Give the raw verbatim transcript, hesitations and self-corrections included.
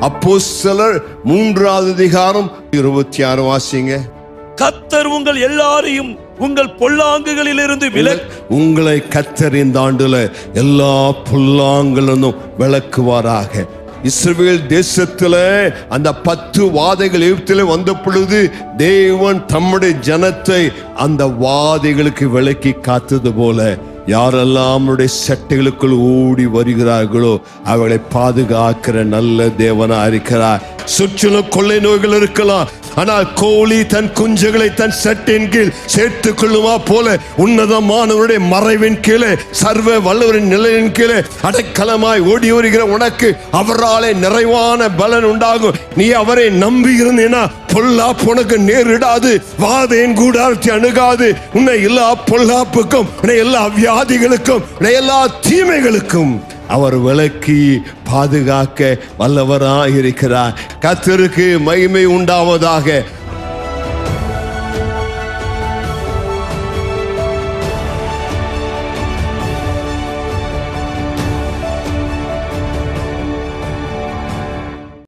அப்போஸ்தலர் மூன்றாவது அதிகாரம் இருபத்தி ஆறு வாசிங்க. கர்த்தர் உங்கள் எல்லாரையும் உங்கள் பொல்லாங்குகளிலிருந்து விலக்கு உங்களை கர்த்தர் இந்த ஆண்டுல எல்லா பொல்லாங்கிலும் விலக்குவாராக. இஸ்ரவேல் தேசத்துல அந்த பத்து வாதைகள் எகிப்திலே வந்த பொழுது தேவன் தம்முடைய ஜனத்தை அந்த வாதைகளுக்கு விலக்கி காத்தது போல யாரெல்லாம் நம்முடைய சட்டைகளுக்குள் ஓடி வருகிறார்களோ அவளை பாதுகாக்கிற நல்ல தேவனா இருக்கிறார். சுற்றிலும் கொள்ளை நோய்கள் இருக்கலாம், ஆனால் கோழி தன் குஞ்சுகளை தன் சட்டின் கீழ் சேர்த்துக் கொள்ளுமா போல உன்னதமானவருடைய மறைவின் கீழே சர்வ வல்லவரின் நிலையின் கீழே அடைக்கலமாய் ஓடி வருகிற உனக்கு அவராலே நிறைவான பலன் உண்டாகும். நீ அவரை நம்பி இருந்தீனா பொல்லாப்பு உனக்கு நேரிடாது, வாதையின் கூடாரத்தை அணுகாது. உன்னை எல்லா பொல்லாப்புக்கும், உன்னை எல்லா வியாதிகளுக்கும், உன்னை எல்லா தீமைகளுக்கும் அவர் விலக்கி பாதுகாக்க வல்லவராய் இருக்கிறார். கர்த்தருக்கு மகிமை உண்டாவதாக.